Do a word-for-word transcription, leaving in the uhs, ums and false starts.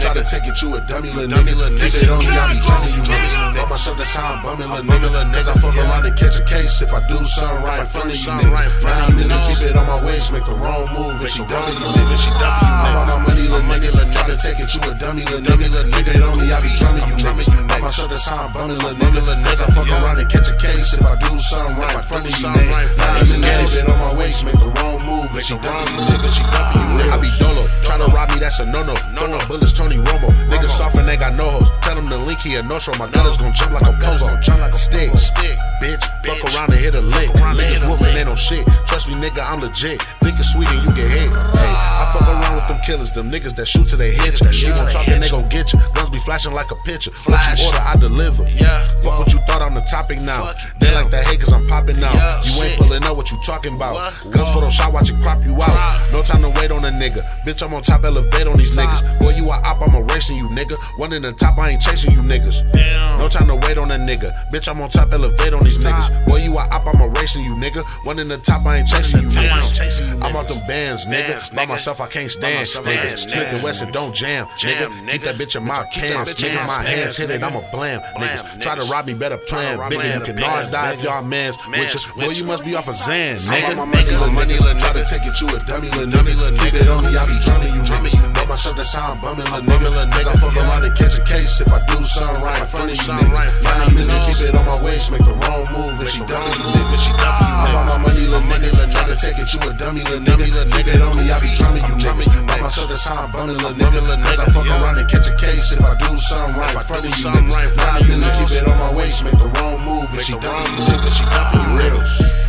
Try to take it, you a dummy, little nigga. Keep it on me, I be drumming you niggas. Love myself, that's how I'm bumming, little nigga. Cause I fuck around and catch a case if I do something right in front of you niggas. Now I'm nigga, keep it on my waist, make the wrong move. If she dummy, you nigga, she dummy you nigga. I'm on my money, little nigga. Try to take it, you a dummy, little nigga. Keep it on me, I be drumming you niggas. Love myself, that's how I'm bumming, little nigga. Cause I fuck around and catch a case if I do something right in front of you niggas. Now I'm nigga, keep it on my waist, make the wrong move. If she dummy you nigga, she dummy you nigga. I be dolo, try to rob me, that's a no-no. No-no, bullets, Tony Romo. Niggas soft and they got no hoes. Tell them to link here, no show. My gunners gon' jump like a pogo. Jump like a stick, stick, bitch. Fuck around and hit a lick. Niggas wolfing, they no shit. Trust me, nigga, I'm legit. Think it's sweet and you get hit. Hey, I fuck around with them killers, them niggas that shoot to they hit you. She won't talking, they gon' get you. Guns be flashing like a picture. What you order, I deliver. Yeah. Fuck what you thought on the topic now. They like that hate cause I'm popping out. You ain't pulling up what you talking about. Guns for those shot, watch it crop you out. No time to wait on a nigga. Bitch, I'm on top, elevate on these niggas. Boy, you a op, I'm erasing you, nigga. One in the top, I ain't chasing you niggas. No time to wait on a nigga. Bitch, I'm on top, elevate on these niggas. Boy, you a op, I'm erasing you, nigga. One in the top, I ain't chasing you niggas. I'm out them bands, nigga. By myself, I can't stand, nigga. Smith and Wesson don't jam, nigga. Keep that bitch in my pants, nigga. My hands hit it, I'm a blam, niggas. Try to rob me, better plan, bigger. You can all die if y'all mans with you. Boy, you must be off of Zan, nigga. My money, little money, little try to take it, you a dummy, little dummy, little keep it on me, I be drumming you, drumming you. Love myself, that's how I'm bumming, little nigga, little nigga. I fuck around and catch a case if I do something right in front of you, nigga. Now I'm nigga, keep it on my waist, make the wrong move. If she dummy, you nigga, she dummy you. I want my money, little money, little try to take it, you a dummy, little nigga. Keep it on me, I be drumming you, drumming you. Love myself, that's how I'm bumming, little nigga, little nigga. I fuck around and catch a case if I do something right in front of you, nigga. Now I'm nigga, keep it on my waist, make the wrong move. If she dummy you nigga, she dummy you real.